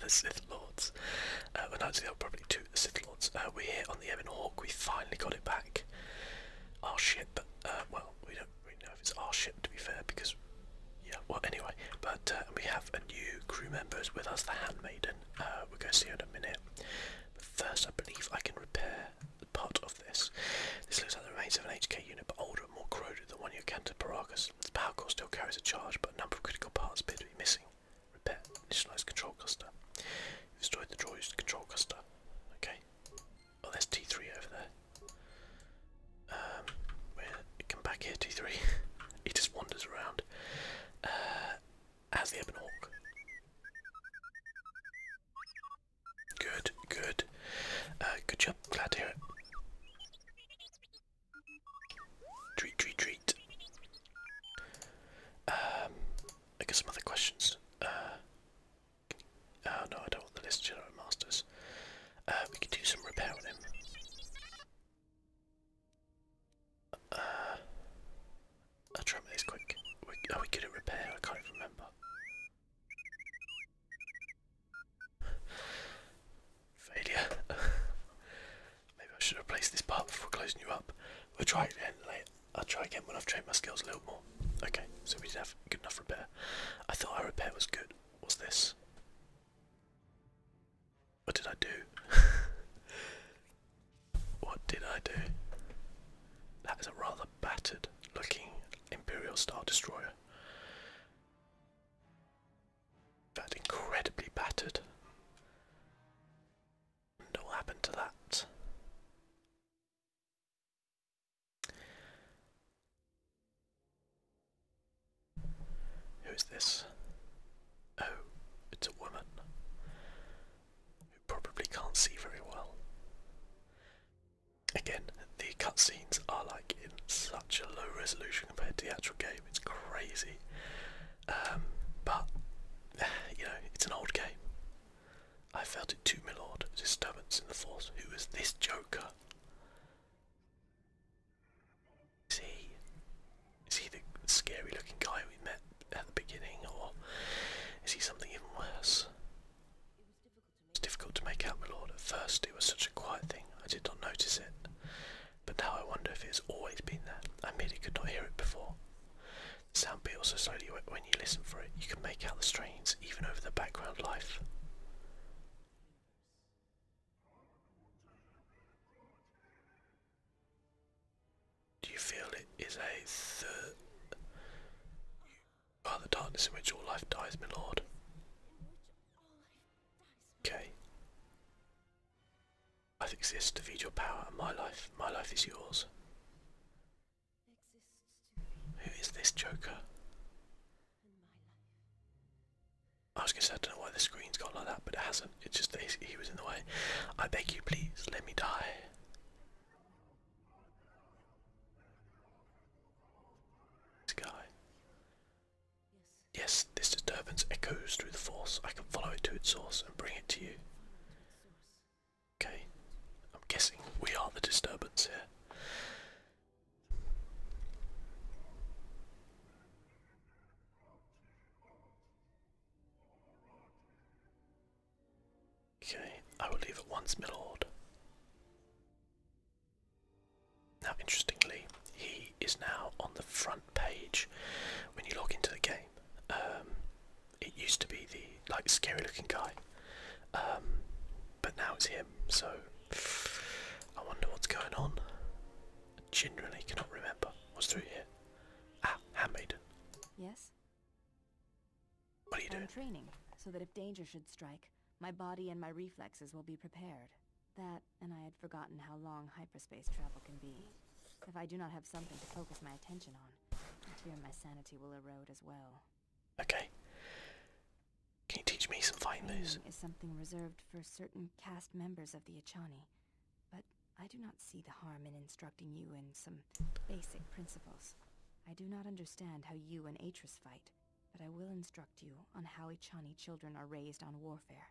the Sith Lords. Well, actually, there were probably two of the Sith Lords. We're here on the Ebon Hawk. We finally got it back. Our ship. Well, we don't really know if it's our ship, to be fair, because yeah. Well, anyway, but we have a new crew members with us, the Handmaiden. We're going to see her in a minute. But first, I believe I can repair the part of this. This looks like the remains of an HK unit, but older and more corroded than one you encountered at Paragus. Its power core still carries a charge, but a number of critical parts appear to be missing. Repair. Initialize control cluster. You've destroyed the droid's control cluster. Okay. Oh, there's T3 over there. Come back here, T3. He just wanders around. As the Ebon Hawk. Good, good. Good job. Glad to hear it. Treat, treat, treat. I got some other questions. Oh no, I don't want the list General Masters. We could do some repair on him. I'll try this quick. Are we good at repair? I can't even remember. Failure. Maybe I should replace this part before closing you up. We'll try it again later. I'll try again when I've trained my skills a little more. Okay, so we did have good enough repair. I thought our repair was good. What's this? What did I do? What did I do? That is a rather battered looking Imperial Star Destroyer. In fact, incredibly battered. And what happened to that? Who is this? Oh, it's a woman who probably can't see very well. Again, the cutscenes are like in such a low resolution compared to the actual game. It's crazy. But you know, it's an old game. I felt it too, my lord. Disturbance in the Force. Who is this Joker? Is he the scary looking guy we met at the beginning, or is he something even worse? It's difficult to make out, my lord. At first it was such a quiet thing, I did not notice it. But now I wonder if it has always been there. I merely could not hear it before. The sound builds so slowly when you listen for it. You can make out the strains, even over the background life. Do you feel it is a you are the darkness in which all life dies, my lord? Okay. Life exists to feed your power, and my life is yours. Who is this Joker? I was going to say, I don't know why the screen's gone like that, but it hasn't. It's just that he was in the way. I beg you, please, let me die. This guy. Yes, this disturbance echoes through the Force. I can follow it to its source and bring it to you. Okay. I'm guessing we are the disturbance here. Okay, I will leave at once, my lord. Now, interestingly, he is now on the front page when you log into the game. It used to be the like scary looking guy, but now it's him. So I wonder what's going on. I genuinely cannot remember what's through here. Ah, Handmaiden. Yes? What are you doing? I'm training, so that if danger should strike, my body and my reflexes will be prepared. That, and I had forgotten how long hyperspace travel can be. If I do not have something to focus my attention on, I fear my sanity will erode as well. Okay. Can you teach me some fighting moves? Training is something reserved for certain caste members of the Echani, but I do not see the harm in instructing you in some basic principles. I do not understand how you and Atris fight, but I will instruct you on how Echani children are raised on warfare.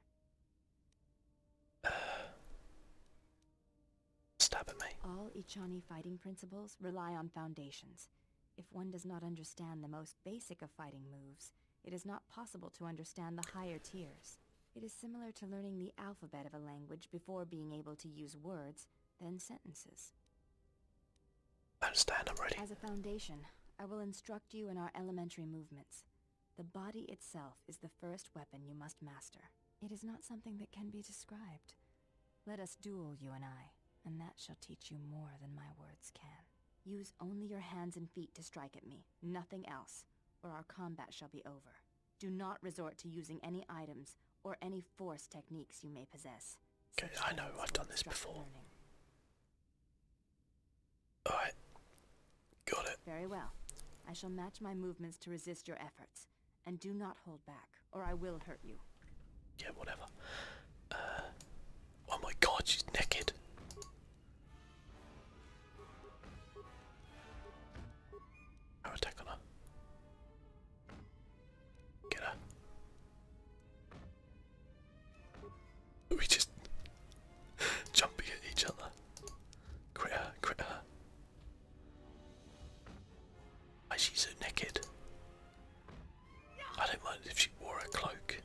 Stab at me. All Echani fighting principles rely on foundations. If one does not understand the most basic of fighting moves, it is not possible to understand the higher tiers. It is similar to learning the alphabet of a language before being able to use words, then sentences. I understand, I'm ready. As a foundation, I will instruct you in our elementary movements. The body itself is the first weapon you must master. It is not something that can be described. Let us duel, you and I, and that shall teach you more than my words can. Use only your hands and feet to strike at me, nothing else, or our combat shall be over. Do not resort to using any items or any force techniques you may possess. Okay, Such I know, things I've will done this obstruct before. learning. Alright, got it. Very well. I shall match my movements to resist your efforts. And do not hold back, or I will hurt you. Yeah, whatever. Oh my god, she's naked. Our attack on her. Get her. We just jumping at each other. Crit her, crit her. Why is she so naked? I don't mind if she wore a cloak.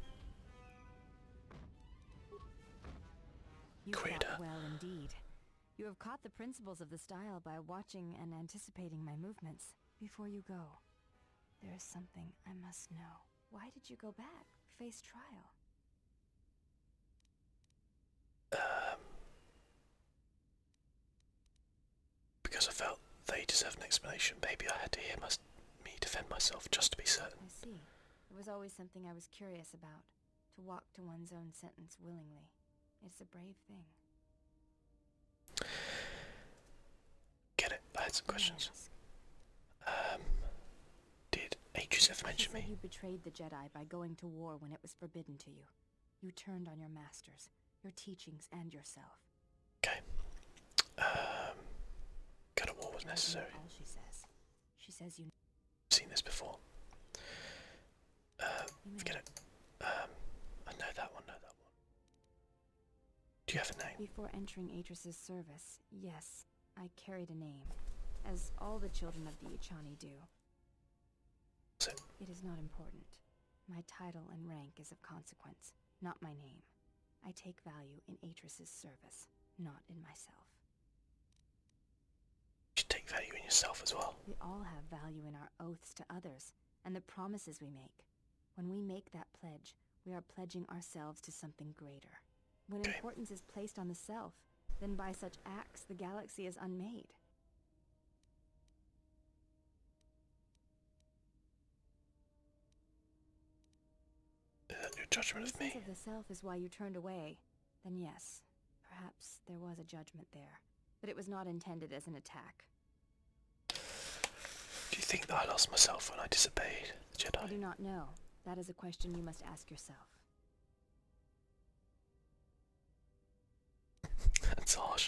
You Crit her. fought well indeed. You have caught the principles of the style by watching and anticipating my movements. Before you go, there is something I must know. Why did you go back, face trial? Because I felt they deserved an explanation. Maybe I had to hear me defend myself just to be certain. I see. It was always something I was curious about. To walk to one's own sentence willingly. It's a brave thing. Get it? I had some questions. May I ask? Did Atreus ever She mention said me? you betrayed the Jedi by going to war when it was forbidden to you. You turned on your masters, your teachings, and yourself. Okay. Go to war was necessary. All she says. She says you Seen this before. may. Forget it. I know that one, Do you have a name? Before entering Atreus's service, yes, I carried a name, as all the children of the Echani do. So, It is not important. My title and rank is of consequence, not my name. I take value in Atreus's service, not in myself. you should take value in yourself as well. We all have value in our oaths to others, and the promises we make. When we make that pledge, we are pledging ourselves to something greater. When Okay. importance is placed on the self, then by such acts the galaxy is unmade. Is that your judgment of Innocence me? of the self is why you turned away. Then yes, perhaps there was a judgment there, but it was not intended as an attack. Do you think that I lost myself when I disobeyed the I do Jedi? not know. That is a question you must ask yourself. That's harsh.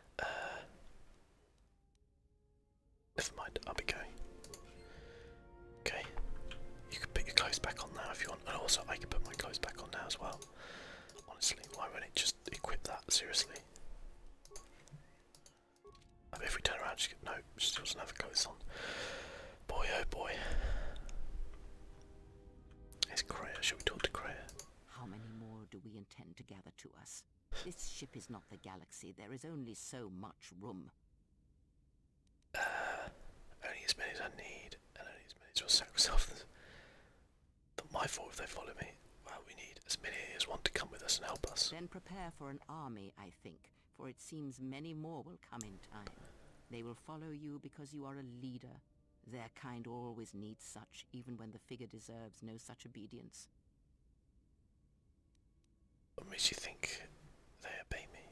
Never mind, I'll be going. Okay. You can put your clothes back on now if you want. And also, I can put my clothes back on now as well. Honestly, why won't it just equip that? Seriously. I mean, if we turn around, no, she still doesn't have her clothes on. Boy, oh boy. It's Kreia. Should we talk to Kreia? How many more do we intend to gather to us? This ship is not the galaxy. There is only so much room. Only as many as I need, and only as many as will sacrifice. Not my fault if they follow me. Well, we need as many as want to come with us and help us. Then prepare for an army, I think, for it seems many more will come in time. They will follow you because you are a leader. Their kind always needs such, even when the figure deserves no such obedience. What makes you think they obey me?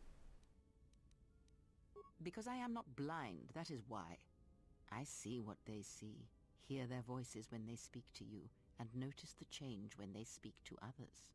Because I am not blind, that is why. I see what they see, hear their voices when they speak to you, and notice the change when they speak to others.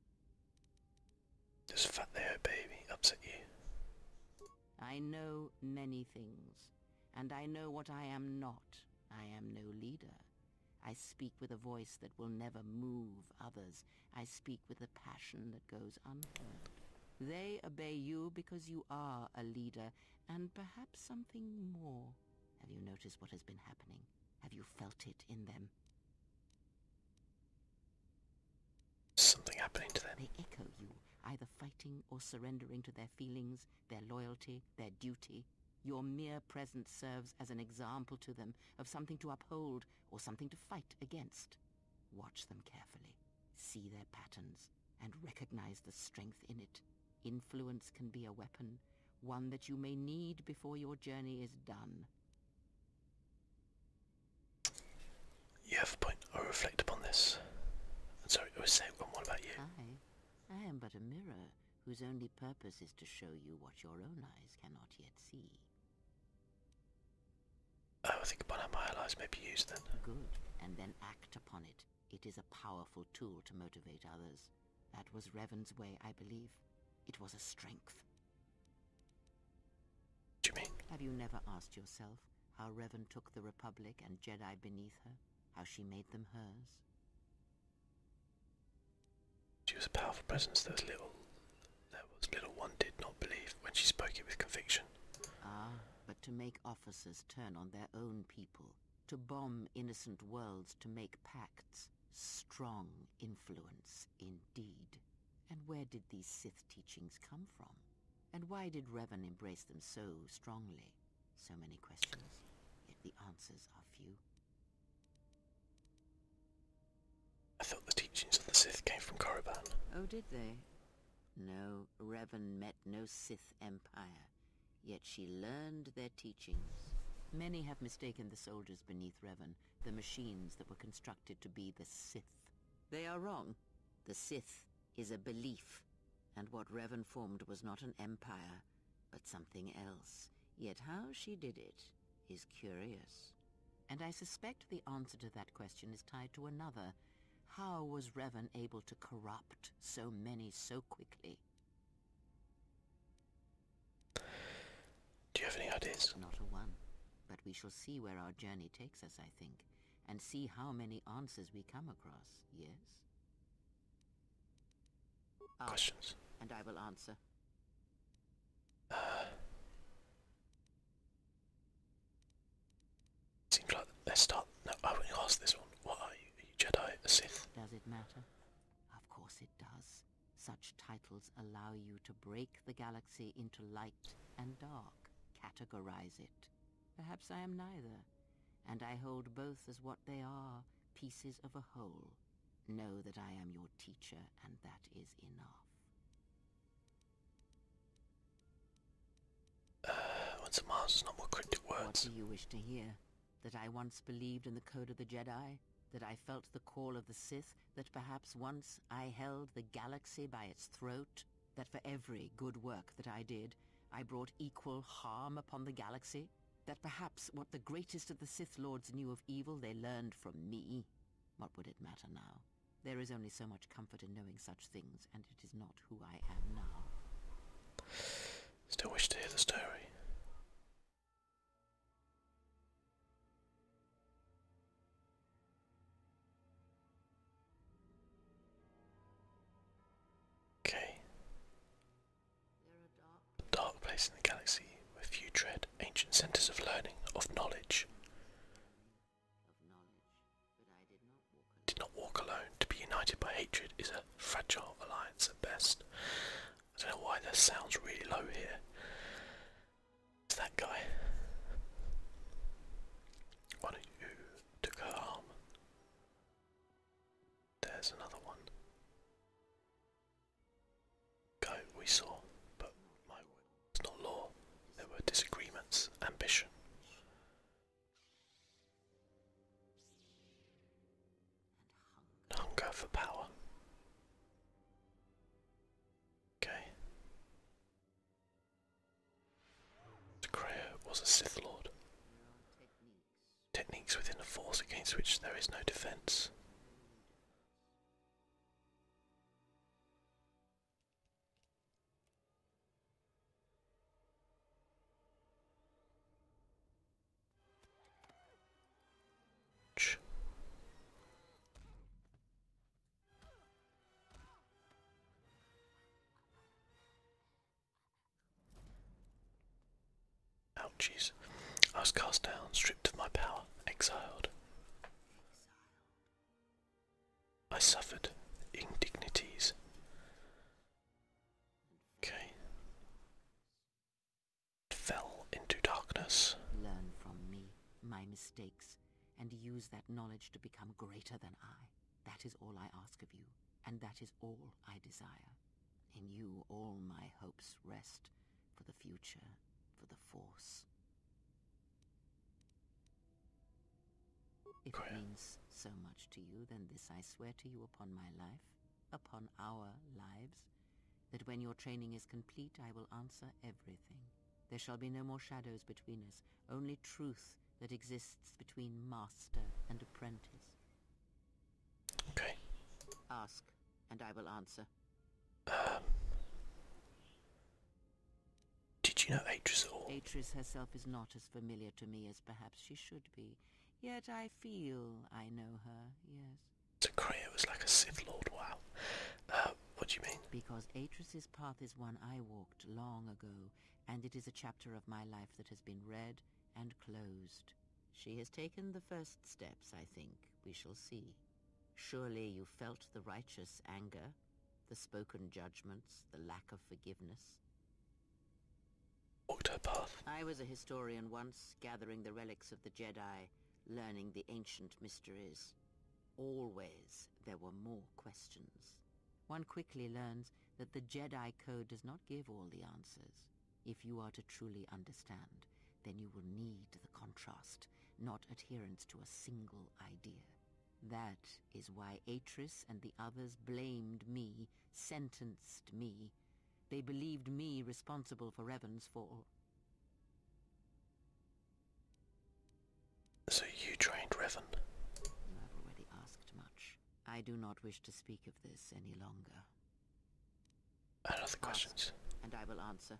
Does the fact they obey me upset you? I know many things, and I know what I am not. I am no leader. I speak with a voice that will never move others. I speak with a passion that goes unheard. They obey you because you are a leader, and perhaps something more. Have you noticed what has been happening? Have you felt it in them? something happening to them. They echo you, either fighting or surrendering to their feelings, their loyalty, their duty. Your mere presence serves as an example to them of something to uphold or something to fight against. Watch them carefully, see their patterns, and recognize the strength in it. Influence can be a weapon, one that you may need before your journey is done. You have a point. I'll reflect upon this. I'm sorry, I was saying, what about you? I am but a mirror whose only purpose is to show you what your own eyes cannot yet see. I think upon how my allies may be used then. Good, and then act upon it. It is a powerful tool to motivate others. That was Revan's way, I believe. It was a strength. What do you mean? Have you never asked yourself how Revan took the Republic and Jedi beneath her? How she made them hers? She was a powerful presence. There was little one did not believe when she spoke it with conviction. Ah, but to make officers turn on their own people, to bomb innocent worlds, to make pacts, strong influence indeed. And where did these Sith teachings come from? And why did Revan embrace them so strongly? So many questions, yet the answers are few. I thought the teachings of the Sith came from Korriban. Oh, did they? No, Revan met no Sith empire, yet she learned their teachings. Many have mistaken the soldiers beneath Revan, the machines that were constructed to be the Sith. They are wrong. The Sith is a belief, and what Revan formed was not an empire, but something else. Yet how she did it is curious. And I suspect the answer to that question is tied to another. How was Revan able to corrupt so many so quickly? Do you have any ideas? Not a one. But we shall see where our journey takes us, I think, and see how many answers we come across, yes? Ask, Questions? and I will answer. Seems like let's start. No, I wouldn't ask this one. What are you? Are you Jedi, a Sith? Does it matter? Of course it does. Such titles allow you to break the galaxy into light and dark, categorize it. Perhaps I am neither, and I hold both as what they are, pieces of a whole. Know that I am your teacher, and that is enough. Once a Mars is not more cryptic What words. do you wish to hear? That I once believed in the code of the Jedi? That I felt the call of the Sith? That perhaps once I held the galaxy by its throat? That for every good work that I did, I brought equal harm upon the galaxy? That perhaps what the greatest of the Sith Lords knew of evil they learned from me? What would it matter now? There is only so much comfort in knowing such things, and it is not who I am now. Still wish to hear the story. Okay. A dark place in the galaxy where few tread, ancient centers of learning, of knowledge. Did not walk alone. To be united by hatred is a fragile alliance at best. I don't know why that sounds really low here. It's that guy. One who took her arm. There's another one. Guy we saw, but my word, it's not law. There were disagreements, ambition. Hunger for power. Okay. Kreia was a Sith Lord. Techniques within a force against which there is no defense. Ouchies. I was cast down, stripped of my power, exiled. I suffered, indignities. Okay. Fell into darkness. Learn from me, my mistakes, and use that knowledge to become greater than I. That is all I ask of you, and that is all I desire. In you all my hopes rest, for the future, for the Force. If it means so much to you, then this I swear to you upon my life, upon our lives, that when your training is complete, I will answer everything. There shall be no more shadows between us, only truth that exists between master and apprentice. Okay. Ask, and I will answer. Did you know Atris at all? Atris herself is not as familiar to me as perhaps she should be. Yet I feel I know her, yes. So Kreia was like a Sith Lord, wow. What do you mean? Because Atris's path is one I walked long ago, and it is a chapter of my life that has been read and closed. She has taken the first steps, I think. We shall see. Surely you felt the righteous anger, the spoken judgments, the lack of forgiveness. Walked her path. I was a historian once, gathering the relics of the Jedi, learning the ancient mysteries. Always there were more questions. One quickly learns that the Jedi Code does not give all the answers. If you are to truly understand, then you will need the contrast, not adherence to a single idea. That is why Atris and the others blamed me, sentenced me. They believed me responsible for Revan's fall. So you trained Revan? You have already asked much. I do not wish to speak of this any longer. Other questions? Ask, and I will answer.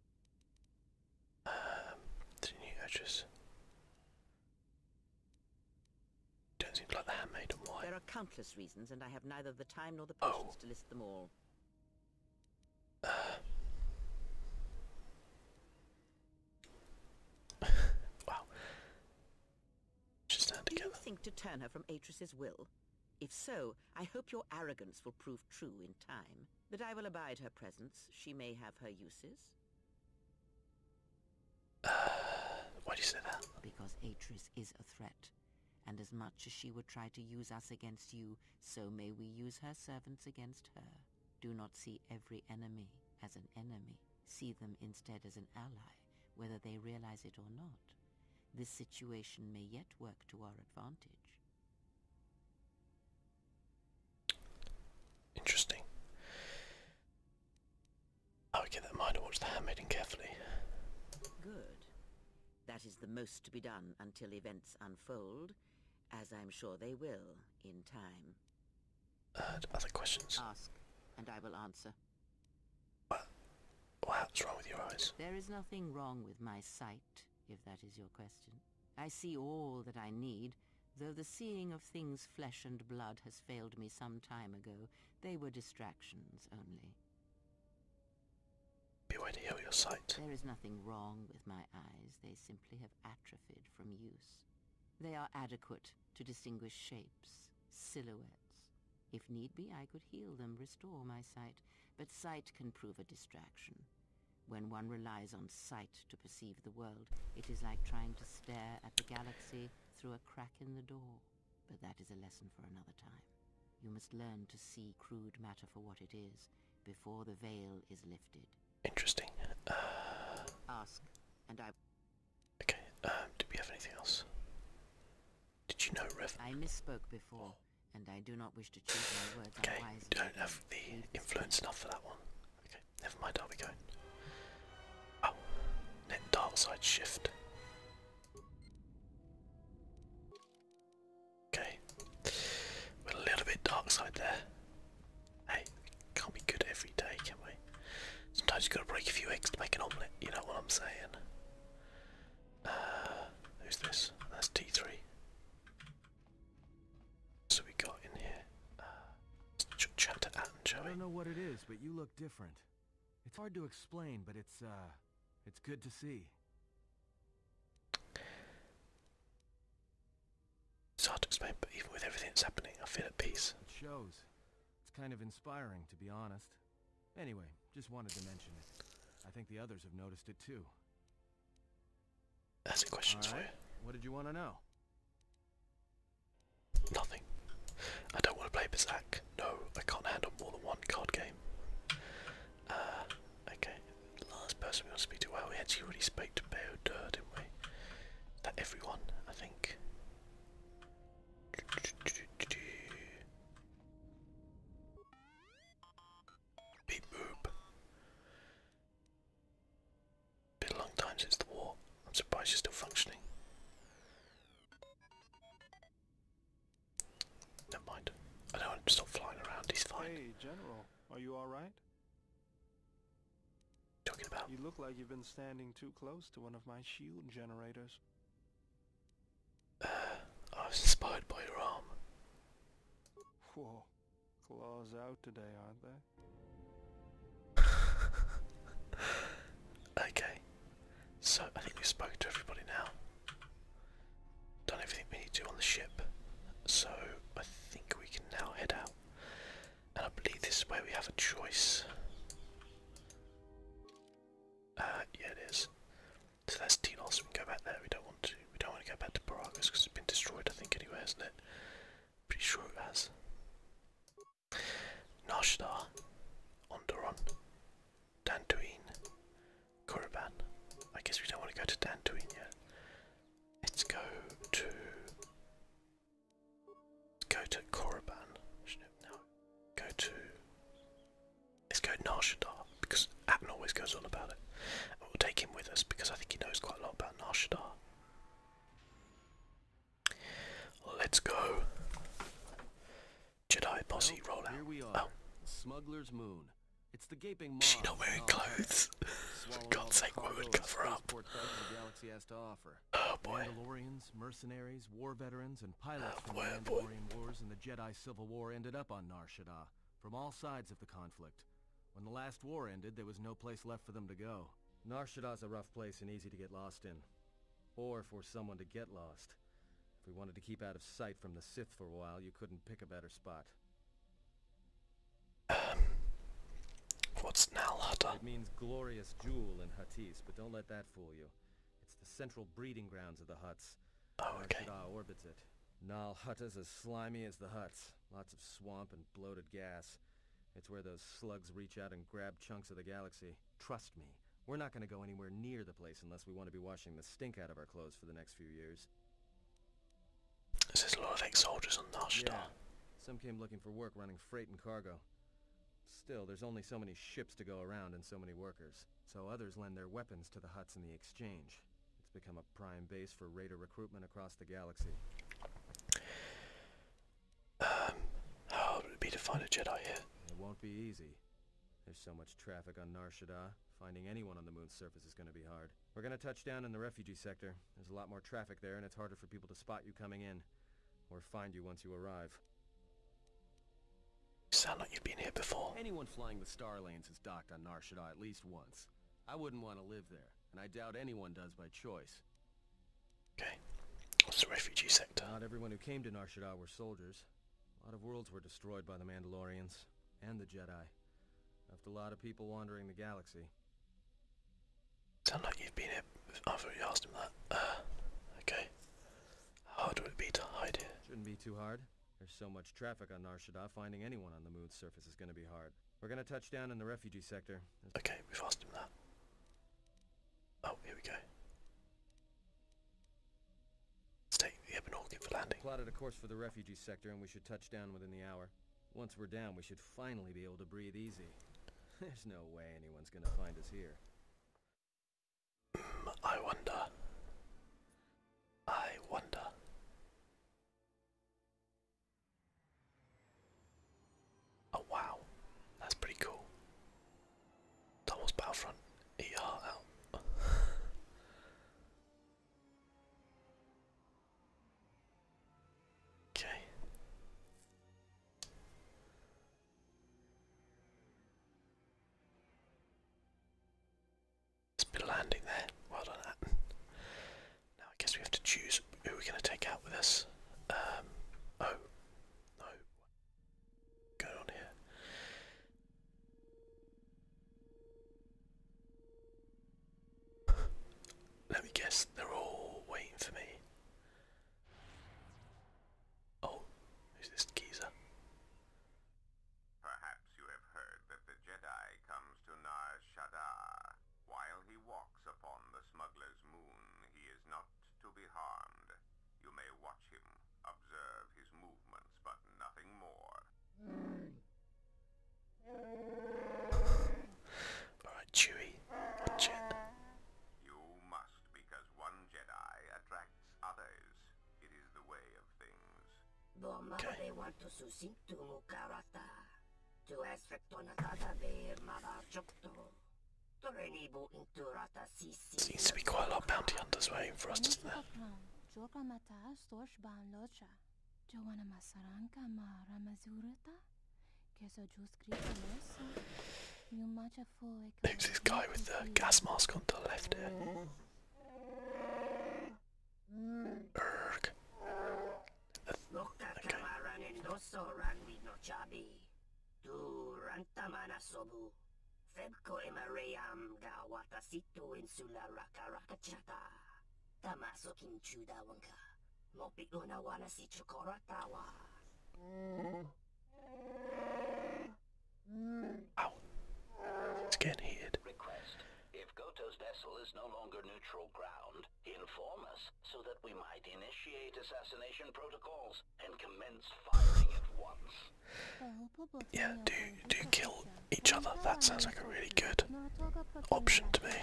The new Atris. Don't seem like the handmaiden. Why? There are countless reasons, and I have neither the time nor the Oh. patience to list them all. Wow. Just stand Do you together. think to turn her from Atris's will? If so, I hope your arrogance will prove true in time. That I will abide her presence. She may have her uses. Why do you say that? Because Atris is a threat. And as much as she would try to use us against you, so may we use her servants against her. Do not see every enemy as an enemy. See them instead as an ally, whether they realize it or not. This situation may yet work to our advantage. Interesting. I would keep that in mind and watch the handmaiden carefully. Good. That is the most to be done until events unfold, as I'm sure they will in time. Other questions? Ask, and I will answer. What's wrong with your eyes? There is nothing wrong with my sight, if that is your question. I see all that I need, though the seeing of things flesh and blood has failed me some time ago. They were distractions only. Be a way to heal your sight. There is nothing wrong with my eyes. They simply have atrophied from use. They are adequate to distinguish shapes, silhouettes. If need be, I could heal them, restore my sight, but sight can prove a distraction. When one relies on sight to perceive the world, it is like trying to stare at the galaxy through a crack in the door. But that is a lesson for another time. You must learn to see crude matter for what it is, before the veil is lifted. Interesting. Ask, and I... Okay, do we have anything else? Did you know Revan? I misspoke before, and I do not wish to choose my words Okay, unwisely. don't have the influence enough for that one. Okay, never mind, I'll be going. Oh, net dark side shift. Okay, we're a little bit dark side there. Hey, can't be good every day, can we? Sometimes you've got to break a few eggs to make an omelette, you know what I'm saying? Who's this? That's T3. So we got in here. Let's chat to Anne, shall I we? don't know what it is, but you look different. It's hard to explain, but it's good to see. It's hard to explain, but even with everything that's happening, I feel at peace. It shows. It's kind of inspiring, to be honest. Anyway, just wanted to mention it. I think the others have noticed it too. That's a question for you. What did you want to know? Nothing. I don't want to play Berserk. No, I can't handle more than one card game. Okay. Last person we want to speak to. Well, we actually already spoke to Beodur, didn't we? That everyone, I think. Beep boop. Been a long time since the war. I'm surprised you're still functioning. Never mind. I don't want him to stop flying around. He's fine. Hey, General. Are you alright? Talking about. You look like you've been standing too close to one of my shield generators. I was inspired by your arm. Whoa. Claws out today, aren't they? Okay. So, I think we've spoken to everybody now. Done everything we need to on the ship. So, I think we can now head out. And I believe this is where we have a choice. Yeah, it is. So that's Telos. We can go back there. We don't want to. We don't want to go back to Paragus because it's been destroyed, I think, anyway, hasn't it? Pretty sure it has. Narshadar, Onderon, Dantooine, Korriban. I guess we don't want to go to Dantooine yet. Let's go to. Korriban. No. Go to. Let's go to Narshadar because Atten always goes on about it. And we'll take him with us because I think he knows quite a lot about Narshadar. Let's go. Jedi posse roll out. Here we are. Oh, Smuggler's Moon. It's the gaping maw. is she not wearing clothes? For God's sake, what would cover up? The galaxy has to offer. Oh boy. Mandalorians, mercenaries, war veterans, and pilots from boy, the oh boy. Mandalorian Wars and the Jedi Civil War ended up on Nar Shaddaa, from all sides of the conflict. When the last war ended, there was no place left for them to go. Nar Shaddaa's a rough place and easy to get lost in. Or for someone to get lost. If we wanted to keep out of sight from the Sith for a while, you couldn't pick a better spot. What's Nal Hutta? It means glorious jewel in Huttese, but don't let that fool you. It's the central breeding grounds of the Hutts. Oh, okay. Nar Shaddaa orbits it. Nal Hutta's as slimy as the Hutts. Lots of swamp and bloated gas. It's where those slugs reach out and grab chunks of the galaxy. Trust me, we're not going to go anywhere near the place unless we want to be washing the stink out of our clothes for the next few years. There's a lot of ex-soldiers on Narshadar. Yeah. Some came looking for work running freight and cargo. Still, there's only so many ships to go around and so many workers. So others lend their weapons to the Hutts in the exchange. It's become a prime base for raider recruitment across the galaxy. How hard would it be to find a Jedi here? It won't be easy. There's so much traffic on Nar Shaddaa. Finding anyone on the moon's surface is going to be hard. We're going to touch down in the refugee sector. There's a lot more traffic there, and it's harder for people to spot you coming in. Or find you once you arrive. You sound like you've been here before. Anyone flying the Star Lanes has docked on Nar Shaddaa at least once. I wouldn't want to live there, and I doubt anyone does by choice. Okay. What's the refugee sector? Not everyone who came to Nar Shaddaa were soldiers. A lot of worlds were destroyed by the Mandalorians, and the Jedi. Left a lot of people wandering the galaxy. Sound like you've been here. I've already asked him that. Okay. How hard would it be to hide here? Shouldn't be too hard. There's so much traffic on Nar Shaddaa, finding anyone on the moon's surface is going to be hard. We're going to touch down in the refugee sector. Okay, we've asked him that. Oh, here we go. Let's take the Ebon Orchid for landing. Plotted a course for the refugee sector, and we should touch down within the hour. Once we're down, we should finally be able to breathe easy. There's no way anyone's going to find us here. I wonder. I wonder. Oh wow, that's pretty cool. Doubles Battlefront, eat your heart out. Okay. It's a bit of landing there. Well done, Atten. Now I guess we have to choose who we're going to take out with us. Oh, no. Going on here. guess they're all waiting for me. Oh, who's this geezer? Perhaps you have heard that the Jedi comes to Nar Shaddaa. While he walks upon the smuggler's moon, he is not to be harmed. You may watch him, observe his movements, but nothing more. Alright, Chewie, watch it. You must, because one Jedi attracts others. It is the way of things. Okay. want to susintu mukarata. Tu aspecto nakadabe mabachokto. Torenibu inturata sisi. Seems to be quite a lot of bounty hunters waiting for us, doesn't there? Who's this guy with the gas mask on to the left here? Urgh. Febko emareyam ga watasitu insula rakarakachata. Tamaso kinchuda wanka. Mopi una wana si chokoratawa. Ow. It's getting heated. Request. If Goto's vessel is no longer neutral ground, inform us so that we might initiate assassination protocols and commence firing at once. Yeah, do kill each other. That sounds like a really good option to me.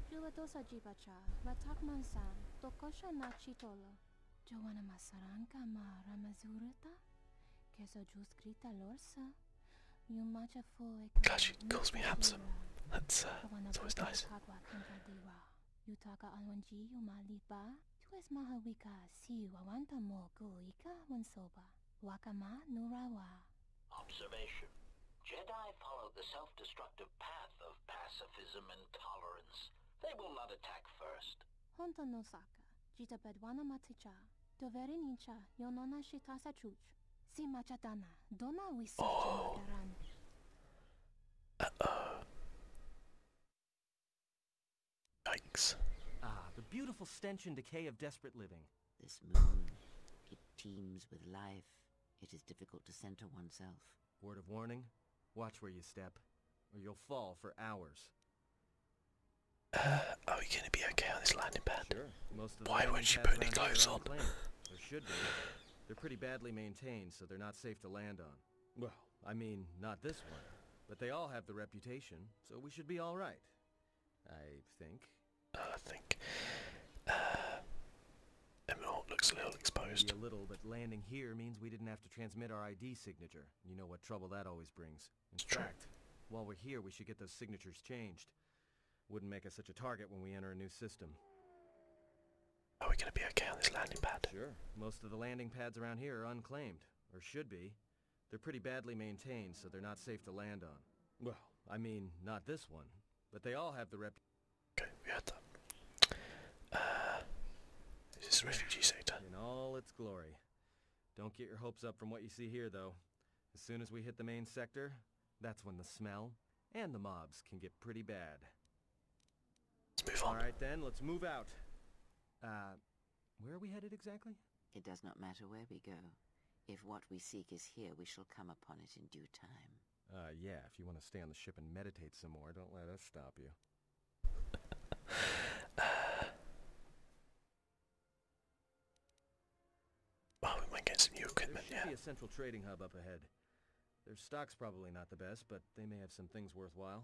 Glad she calls me handsome. That's always nice. Observation. Jedi follow the self-destructive path of pacifism and tolerance. They will not attack first. Oh. Uh-oh. Yikes. Ah, the beautiful stench and decay of desperate living. This moon, it teems with life. It is difficult to center oneself. Word of warning, watch where you step, or you'll fall for hours. Are we gonna be okay on this landing pad? Sure. Most of the Why landing won't you pads put any around here clothes are on? unclaimed. There should be. They're pretty badly maintained, so they're not safe to land on. Well, I mean, not this one. But they all have the reputation, so we should be all right. I think. Emerald looks a little exposed. Be a little, but landing here means we didn't have to transmit our ID signature. You know what trouble that always brings. In fact, while we're here, we should get those signatures changed. Wouldn't make us such a target when we enter a new system. Are we gonna be okay on this landing pad? Sure. Most of the landing pads around here are unclaimed, or should be. They're pretty badly maintained, so they're not safe to land on. Well, I mean, not this one, but they all have the Okay, we had that. Is this refugee sector? in all its glory. Don't get your hopes up from what you see here, though. As soon as we hit the main sector, that's when the smell and the mobs can get pretty bad. Let's move on. Alright then, let's move out. Where are we headed exactly? It does not matter where we go. If what we seek is here, we shall come upon it in due time. Yeah, if you want to stay on the ship and meditate some more, don't let us stop you. Well, we might get some new equipment, There should yeah. be a central trading hub up ahead. Their stock's probably not the best, but they may have some things worthwhile.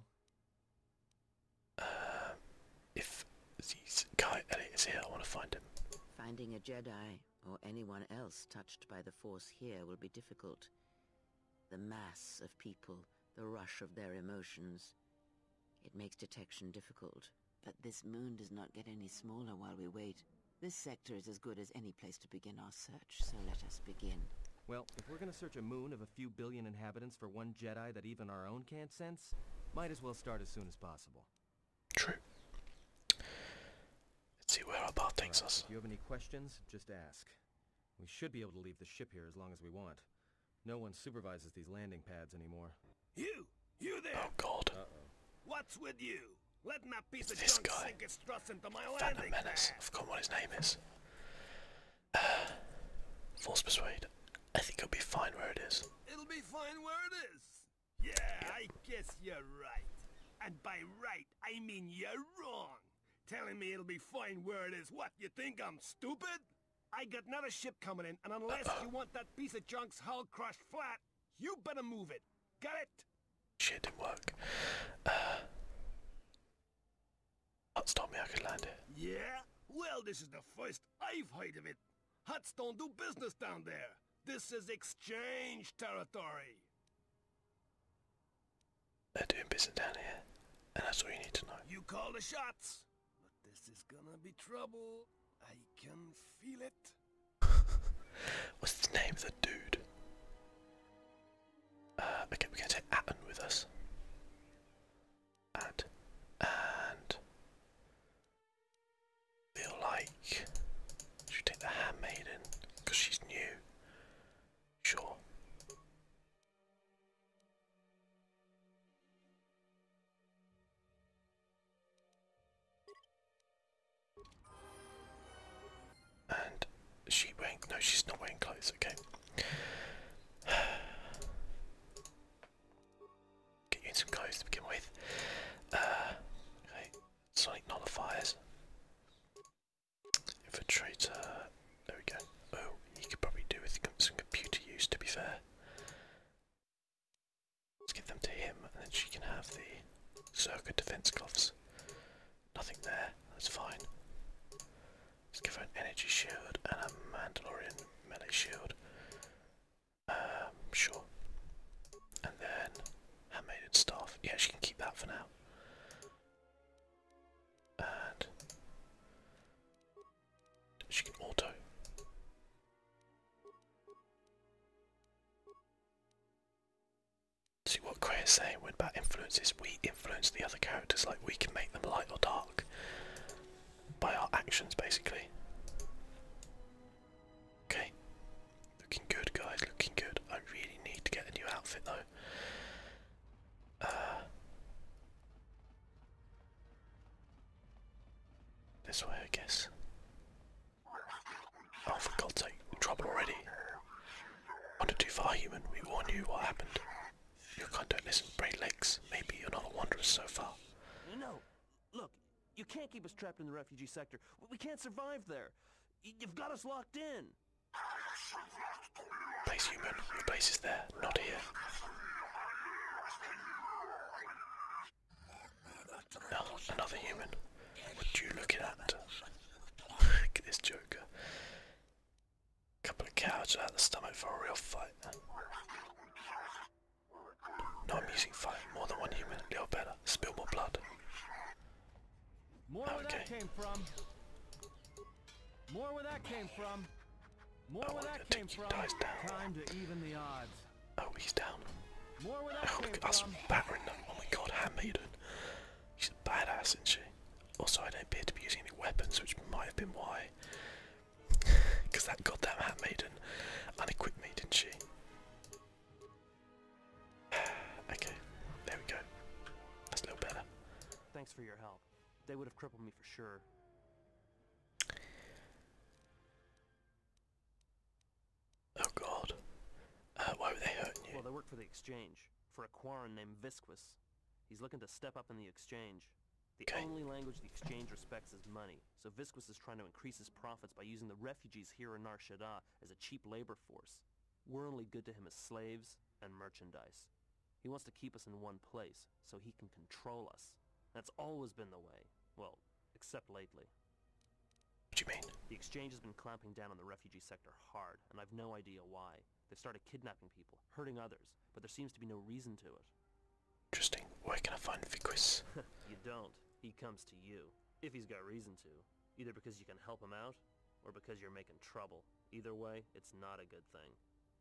If this guy Elliot is here, I want to find him. Finding a Jedi, or anyone else touched by the Force here, will be difficult. The mass of people, the rush of their emotions. It makes detection difficult. But this moon does not get any smaller while we wait. This sector is as good as any place to begin our search, so let us begin. Well, if we're gonna search a moon of a few billion inhabitants for one Jedi that even our own can't sense, might as well start as soon as possible. True. Let's see where our path takes Alright, us. if you have any questions, just ask. We should be able to leave the ship here as long as we want. No one supervises these landing pads anymore. You there! Oh god. Uh-oh. What's with you? Letting that piece of This junk guy. sink its thrust into my Phantom landing Menace. pad. I've forgotten what his name is. Force Persuade. I think it'll be fine where it is. It'll be fine where it is. Yeah, I guess you're right. And by right, I mean you're wrong. Telling me it'll be fine where it is. What, you think I'm stupid? I got another ship coming in, and unless you want that piece of junk's hull crushed flat, you better move it. Got it? Shit, didn't work. Huts told me I could land it. Yeah? Well, this is the first I've heard of it. Huts don't do business down there. This is exchange territory. They're doing business down here, and that's all you need to know. You call the shots. But this is gonna be trouble. I can feel it. What's the name of the dude? Okay, we're gonna take Atten with us. And feel like should we take the handmaiden because she's new? Sure. And she wearing? No, she's not wearing clothes. Okay. Get you in some clothes to begin with. Okay. Sonic nullifiers. Infiltrator. There we go. Oh, he could probably do with some computer use. To be fair. Let's give them to him, and then she can have the circuit defense gloves. Nothing there. That's fine. Let's give her an energy shield and a Mandalorian melee shield. Sure. And then handmaiden staff. Yeah, she can keep that for now. And she can auto. See what Cray is saying when about influences, we influence the other characters, like we can make them light or dark by our actions basically. Okay. Looking good guys, looking good. I really need to get a new outfit though. This way I guess. Oh for God's sake, trouble already. Wander too far human, we warn you what happened. Your kind don't listen, braid legs. Maybe you're not a wanderer so far. No, look, you can't keep us trapped in the refugee sector. We can't survive there. You've got us locked in. Place human, your place is there, not here. Oh, another human. What are you looking at? Look at this Joker. Couple of cowards without the stomach for a real fight. No amusing fight, more than one human, little better, spill more blood. More where that came from. More where that came from. More where that came from. Time to even the odds. Oh, he's down. More where that came Look at us from. battering them. Oh my god, handmaiden. She's a badass, isn't she? Also, I don't appear to be using any weapons, which might have been why. Because that goddamn handmaiden unequipped me, didn't she? Okay, there we go. That's a little better. Thanks for your help. They would have crippled me for sure. Oh god. Why were they hurting you? Well, they work for the exchange. For a Quarren named Visquis. He's looking to step up in the exchange. The only language the exchange respects is money, so Visquis is trying to increase his profits by using the refugees here in Nar Shaddaa as a cheap labor force. We're only good to him as slaves and merchandise. He wants to keep us in one place, so he can control us. That's always been the way. Well, except lately. What do you mean? The exchange has been clamping down on the refugee sector hard, and I've no idea why. They've started kidnapping people, hurting others, but there seems to be no reason to it. Interesting. Where can I find Visquis? You don't. He comes to you. If he's got reason to. Either because you can help him out, or because you're making trouble. Either way, it's not a good thing.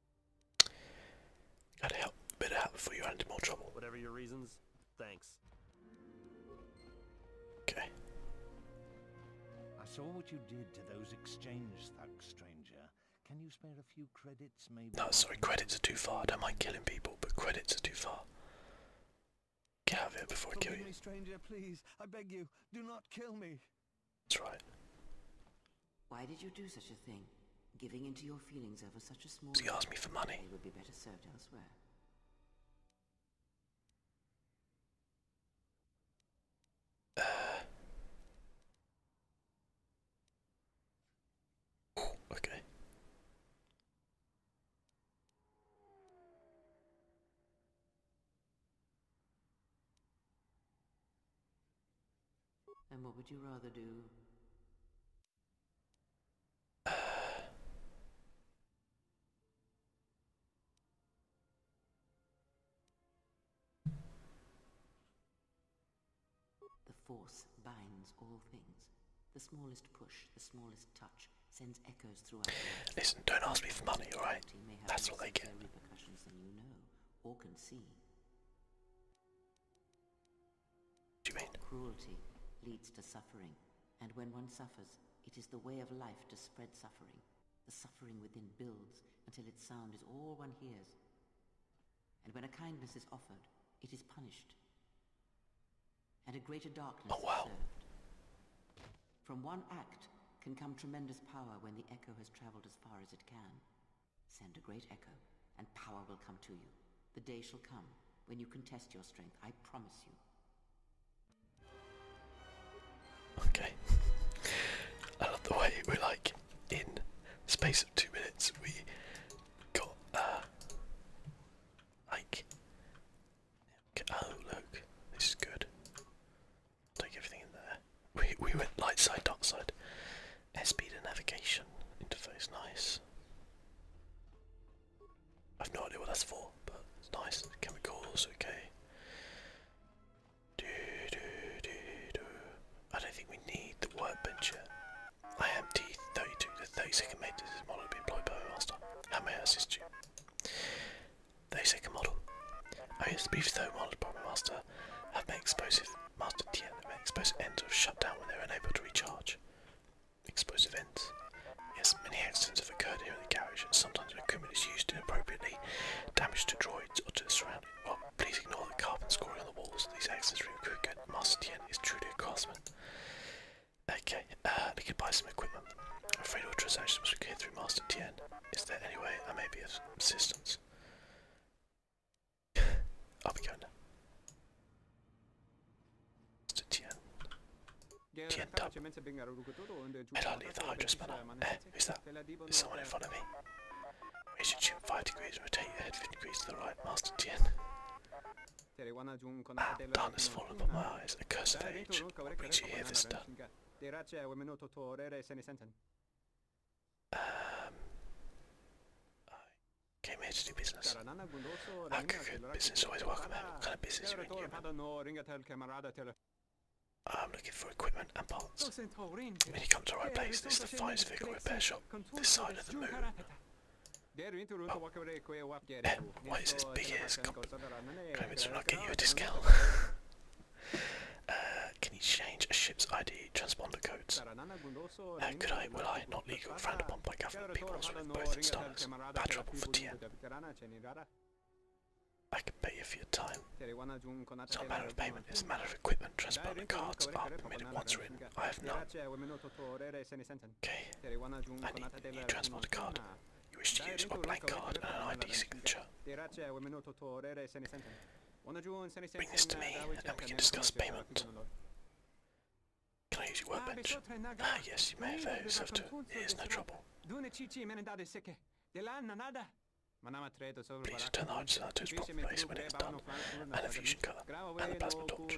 Gotta help. Better help before you run into more trouble. Whatever your reasons, thanks. Okay. I saw what you did to those exchange thugs, stranger. Can you spare a few credits, maybe? No, sorry, credits are too far. I don't mind killing people, but credits are too far. Get out of here before I kill you. Forgive me, stranger, please. I beg you, do not kill me. That's right. Why did you do such a thing? Giving into your feelings over such a small... He asked me for money. They would be better served elsewhere. Okay. And what would you rather do? The Force binds all things. The smallest push, the smallest touch, sends echoes throughout the world. Listen, don't ask me for money, alright? That's what they get. Repercussions than you know or can see. What do you mean? Cruelty leads to suffering, and when one suffers, it is the way of life to spread suffering. The suffering within builds until its sound is all one hears. And when a kindness is offered, it is punished. And a greater darkness is served. From one act can come tremendous power when the echo has traveled as far as it can. Send a great echo, and power will come to you. The day shall come when you can test your strength, I promise you. Okay. I love the way we're like, in the space of 2 minutes, we got, like, oh look, this is good. Take everything in there. We went light side, dark side. S-speed and navigation interface, nice. I've no idea what that's for, but it's nice. Chemicals, okay. I don't think we need the workbench yet. I am T32, the 32nd mate. This is model to be employed by my master. How may I assist you? 32nd model. Oh yes, the brief though model by my master have made explosive master Tien have made explosive ends of shut down when they're unable to recharge. Explosive ends. Yes, many accidents have occurred here in the garage, and sometimes when equipment is used inappropriately, damage to droids or to the surrounding. Well, please ignore the carbon scoring on the walls. These accidents really good. Master Tien is truly a craftsman. Okay, we could buy some equipment. I'm afraid all transactions must be cleared through Master Tien. Is there any way I may be of assistance? I'll be going now. Master Tien. Tien Dub. May I leave the Hydra spanner? Who's that? There's someone in front of me. Raise your chin 5 degrees and rotate your head 50 degrees to the right, Master Tien. Ah, darkness fallen upon my eyes, a curse of age. What brings you here, visitor? I came here to do business. Ah, good. Business always welcome. What kind of business are you in? I'm looking for equipment and parts. When you come to the right place, this is the finest vehicle repair shop, this side of the moon. Oh. Why is this big ears? Claimants will not get you a discount. Can you change a ship's ID transponder codes? Could I? Will I? Not legal, frowned upon by government people with both installers. Bad trouble for Tien. I can pay you for your time. It's not a matter of payment, it's a matter of equipment. Transponder cards are permitted once written. I have none. Okay, I need a new transponder card. You wish to use my blank card and an ID signature. Bring this to me, and we can discuss payment. Can I use your workbench? Ah, yes, you may have yourself to. It is no trouble. Please return the hydrogen to its proper place when it is done, and the fusion cutter, and the plasma torch.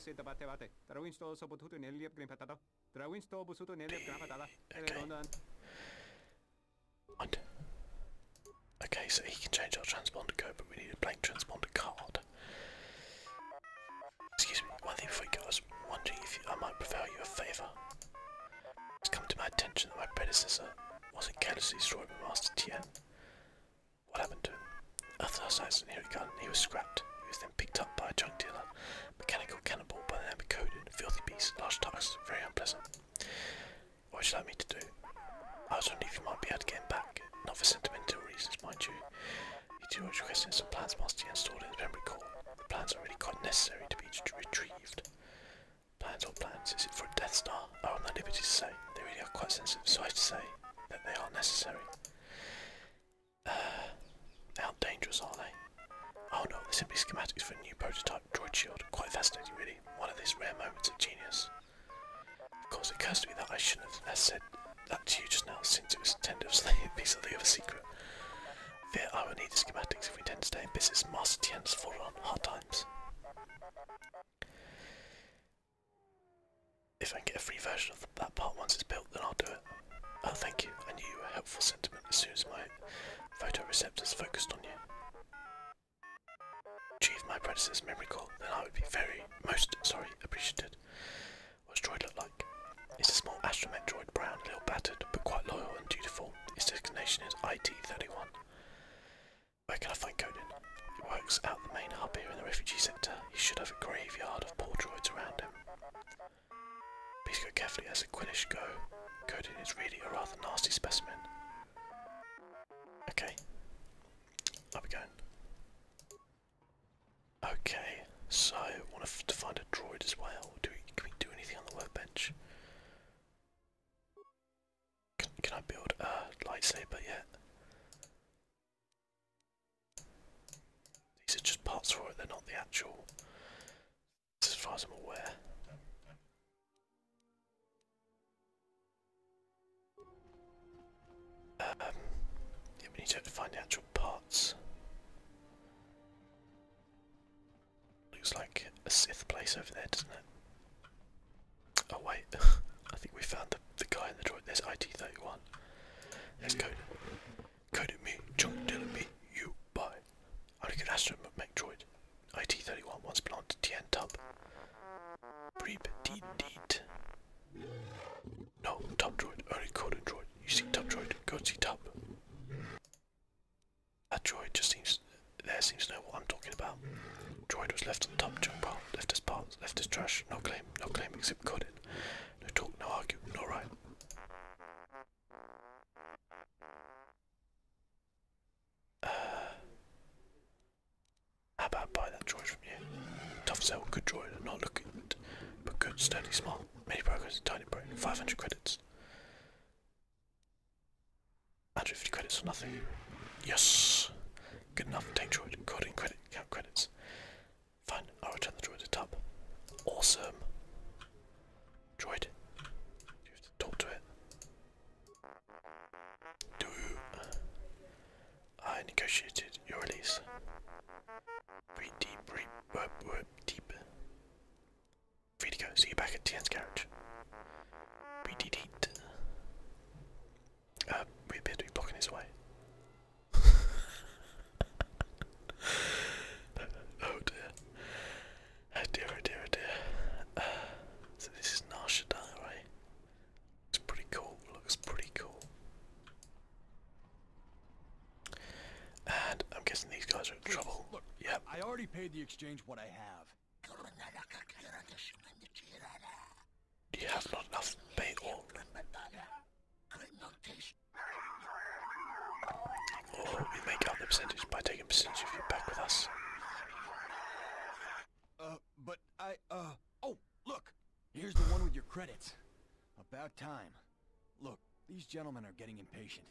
What? Okay, so he can change our transponder code, but we need a blank transponder card. Excuse me, one thing before we go, I was wondering if I might prevail you a favour. It's come to my attention that my predecessor wasn't carelessly destroyed by Master Tien. What happened to him? After assassin here gun, he was scrapped. He was then picked up by a junk dealer, mechanical cannibal by the name of Coden, filthy beast, large tusks, very unpleasant. What would you like me to do? I was wondering if you might be able to get him back, not for sentimental reasons, mind you. You do what you requested some plans Master Tien stored in his memory core. The plans are really quite necessary to be retrieved. Plans or plans? Is it for a Death Star? Oh, I'm not liberty to say. They really are quite sensitive, so I have to say that they are necessary. They aren't dangerous, are they? Oh no, they're simply schematics for a new prototype droid shield. Quite fascinating, really. One of these rare moments of genius. Of course, it occurs to me that I shouldn't have said that to you just now, since it was intended as a piece of the other secret. Fear I will need the schematics if we intend to stay in business. Master Tien's fallen on hard times. If I can get a free version of that part once it's built, then I'll do it. Oh, thank you. I knew you were a helpful sentiment as soon as my photoreceptors focused on you. Achieve my predecessor's memory core, then I would be most appreciated. What does droid look like? It's a small astromech droid, brown, a little battered, but quite loyal and dutiful. Its designation is IT-31. Where can I find Coden? He works out the main hub here in the refugee sector. He should have a graveyard of poor droids around him. Please go carefully as a Quillish go. Coden is really a rather nasty specimen. Okay. I'll be going. Okay, so I want to find a droid as well. Can we do anything on the workbench? Can I build a lightsaber yet? These are just parts for it, they're not the actual, as far as I'm aware. Yeah, we need to find the actual parts. Looks like a Sith place over there, doesn't it? Oh wait, I think we found the guy in the droid. There's IT-31. There's Coden. Coden me, Junk Dylan me, you buy. I'm a good astromech droid. IT-31 once belonged to Tien Tub. Breep deed. No, Tub droid, only Coden droid. You see Tub droid, go and see Tub. That droid just seems to know what I'm talking about. Droid was left on Tub junk pile, left as parts, left as trash. No claim except Coden. No talk, no argue, no right. How about I buy that droid from you? Tough sell, good droid, not looking, but good, sturdy, smart. Many progress, tiny brain, 500 credits. 150 credits or nothing. Yes! Good enough, take droid, coding credit, count credits. Fine, I'll return the droid to Tub. Awesome! Droid, you have to talk to it. Do I negotiated your release. Breathe deep, breathe deep. Free to go, see you back at Tien's garage. Breathe deep. We appear to be blocking his way. Oh dear. Oh dear, oh dear, oh dear. So this is Nar Shaddaa, right? It's pretty cool, looks pretty cool. And I'm guessing these guys are in trouble. Look, yep. I already paid the exchange what I have. You have not enough pay all. Or we make up the percentage by taking percentage of you back with us. But oh, look! Here's the one with your credits. About time. Look, these gentlemen are getting impatient.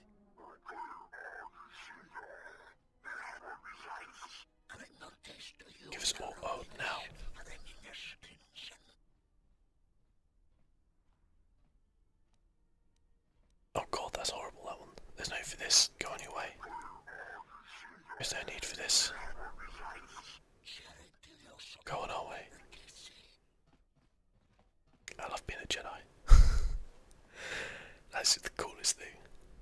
Give us all out now. Oh god, that's horrible, that one. There's no need for this. Go on your way. There's no need for this. Go on our way. I love being a Jedi. That's the coolest thing.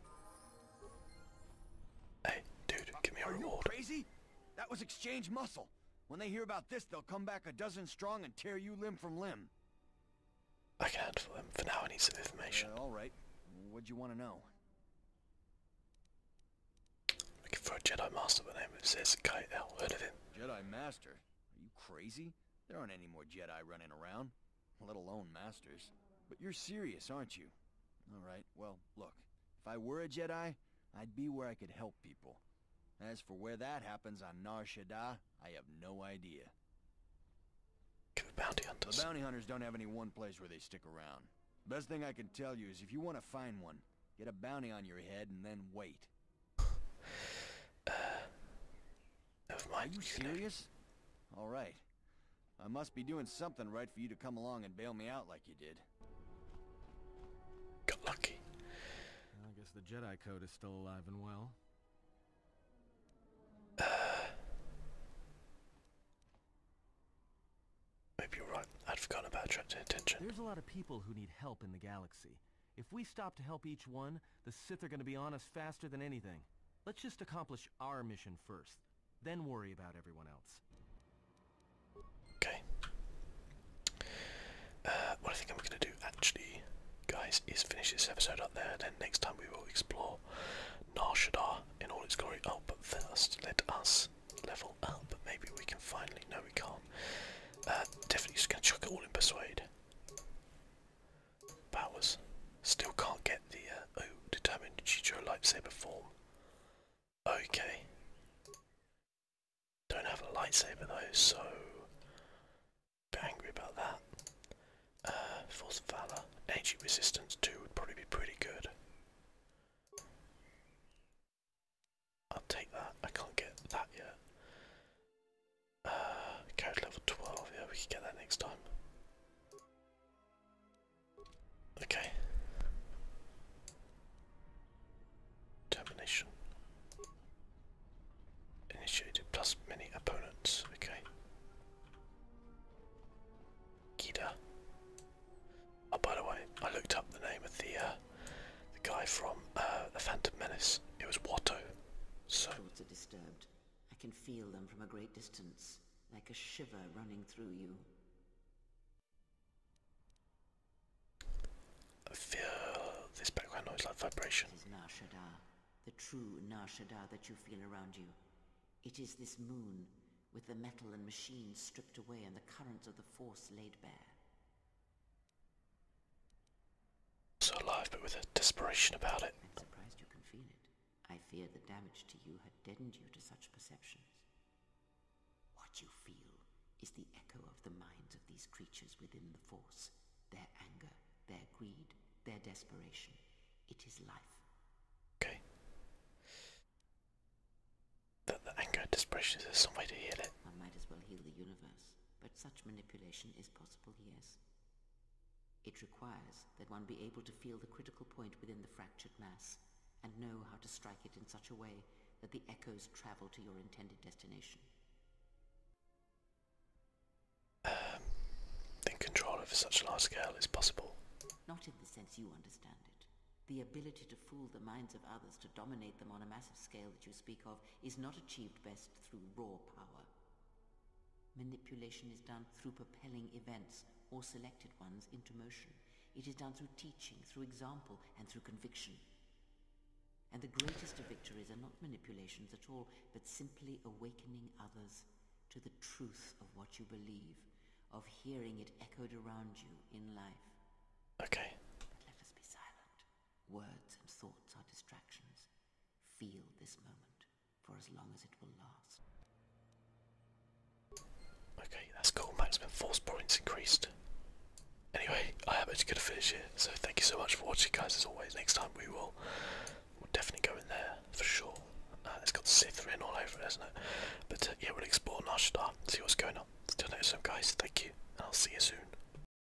Hey, dude, give me a reward. Are you crazy? That was exchange muscle. When they hear about this, they'll come back a dozen strong and tear you limb from limb. I can handle them. For now, I need some information. All right. What'd you want to know? Looking for a Jedi Master by the name of Zez-Kai El. Heard of him? Jedi Master? Are you crazy? There aren't any more Jedi running around, let alone Masters. But you're serious, aren't you? All right, well, look. If I were a Jedi, I'd be where I could help people. As for where that happens on Nar Shaddaa, I have no idea. bounty hunters. The bounty hunters don't have any one place where they stick around. Best thing I can tell you is if you want to find one, get a bounty on your head and then wait. Never mind. Are you serious? Alright. I must be doing something right for you to come along and bail me out like you did. Got lucky. I guess the Jedi Code is still alive and well. Maybe you're right. I'd forgotten about attracting attention. There's a lot of people who need help in the galaxy. If we stop to help each one, the Sith are going to be on us faster than anything. Let's just accomplish our mission first, then worry about everyone else. Okay. What I think I'm going to do, actually, guys, is finish this episode up there. Then next time we will explore Nar Shaddaa in all its glory. Oh, but first, let us level up. Maybe we can finally... No, we can't. Definitely just going to chuck it all in Persuade. Powers. Still can't get the... determined Chicho lightsaber form. Okay. Don't have a lightsaber though, so... bit angry about that. Force of Valor. Energy Resistance 2 would probably be pretty good. I'll take that. I can't get that yet. Character level 12, yeah, we can get that next time. Okay. Determination. Initiated plus many opponents, okay. Gida. Oh, by the way, I looked up the name of the guy from the Phantom Menace. It was Watto. So. Thoughts are disturbed. I can feel them from a great distance, like a shiver running through you. I feel this background noise like vibration. It is Nar Shaddaa, the true Nar Shaddaa that you feel around you. It is this moon, with the metal and machines stripped away and the currents of the Force laid bare. So alive, but with a desperation about it. I'm surprised you can feel it. I fear the damage to you had deadened you to such perceptions. What you feel is the echo of the minds of these creatures within the Force. Their anger, their greed, their desperation. It is life. Okay. The anger and desperation, is there some way to heal it? One might as well heal the universe, but such manipulation is possible, yes. It requires that one be able to feel the critical point within the fractured mass, and know how to strike it in such a way that the echoes travel to your intended destination. Then control over such a large scale is possible. Not in the sense you understand it. The ability to fool the minds of others, to dominate them on a massive scale that you speak of, is not achieved best through raw power. Manipulation is done through propelling events, or selected ones, into motion. It is done through teaching, through example, and through conviction. And the greatest of victories are not manipulations at all, but simply awakening others to the truth of what you believe, of hearing it echoed around you in life. Okay. But let us be silent. Words and thoughts are distractions. Feel this moment, for as long as it will last. Okay, that's cool. Maximum force points increased. Anyway, I am actually going to finish it, so thank you so much for watching, guys. As always, next time we'll definitely go in there, for sure. It's got Sith written all over it, hasn't it? But yeah, we'll explore Nar Shaddaa, see what's going on. Till next time, guys, thank you, and I'll see you soon.